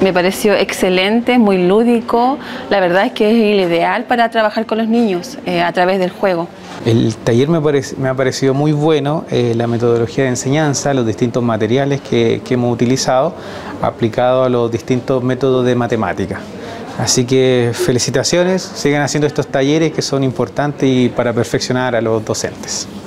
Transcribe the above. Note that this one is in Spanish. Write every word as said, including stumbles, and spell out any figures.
Me pareció excelente, muy lúdico. La verdad es que es el ideal para trabajar con los niños eh, a través del juego. El taller me, parece, me ha parecido muy bueno, eh, la metodología de enseñanza, los distintos materiales que, que hemos utilizado, aplicado a los distintos métodos de matemática. Así que felicitaciones, sigan haciendo estos talleres que son importantes y para perfeccionar a los docentes.